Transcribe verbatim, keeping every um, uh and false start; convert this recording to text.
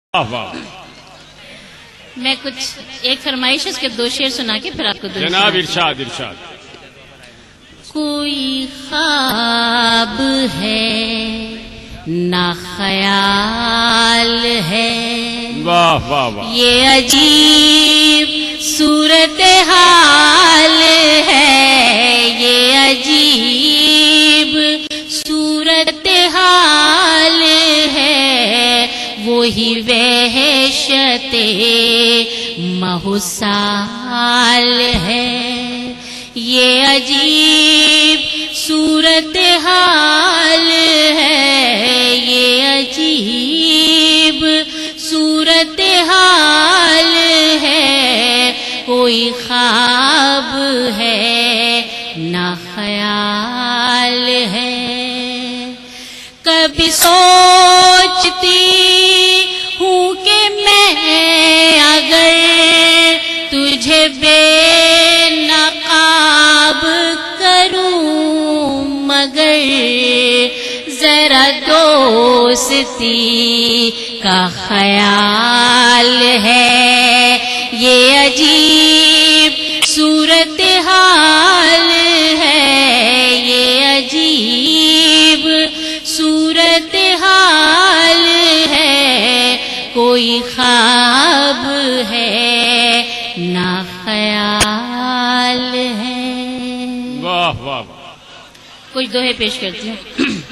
میں کچھ ایک فرمائش اس کے دو شعر سنا کے پھر آپ کو دو جناب ارشاد ارشاد کوئی خواب ہے نہ خیال ہے واہ واہ واہ یہ عجیب صورت حال ہے یہ عجیب صورت حال ہے وہی وحشت محسال ہے یہ عجیب صورت حال ہے یہ عجیب صورت حال ہے کوئی خواب ہے نہ خیال ہے کبھی سوچتی ہوں کہ میں اگر تجھے بے نقاب کروں مگر ذرا دوستی کا خیال ہے یہ عجیب صورت حال ہے یہ عجیب صورت حال ہے کوئی خواب ہے نہ خیال ہے واہ واہ کچھ دوہے پیش کرتی ہوں